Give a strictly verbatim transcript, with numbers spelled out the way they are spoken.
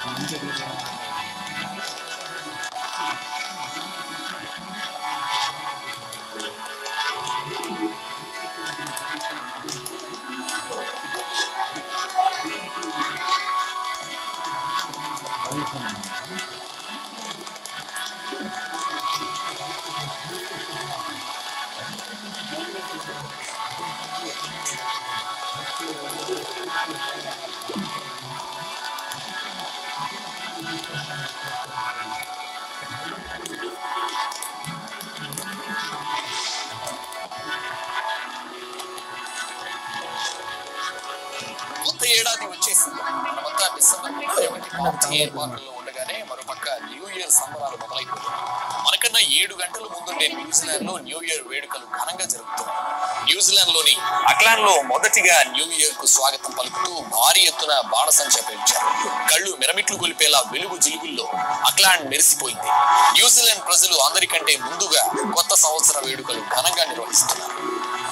ఏడాది వచ్చేసింది. మనమంతా డిసెంబర్ ముప్పై ఒకటి పార్టీ ఏర్పాట్లలో ఉండగానే మరోపక్క న్యూ ఇయర్ సంబరాలు మొదలైపోయాయి. మనకన్నా ఏడు గంటల ముందుండే న్యూజిలాండ్ లో న్యూ ఇయర్ వేడుకలు ఘనంగా జరుగుతున్నాయి. న్యూజిలాండ్ లోని ఆక్లాండ్ లో మొదటిగా న్యూ ఇయర్ కు స్వాగతం పలుకుతూ భారీ ఎత్తున బాణసంచ పేల్చారు. కళ్ళు మిరమిట్లు కొలిపేలా వెలుగు జిలుగుల్లో ఆక్లాండ్ మెరిసిపోయింది. న్యూజిలాండ్ ప్రజలు అందరికంటే ముందుగా కొత్త సంవత్సర వేడుకలు ఘనంగా నిర్వహిస్తున్నారు.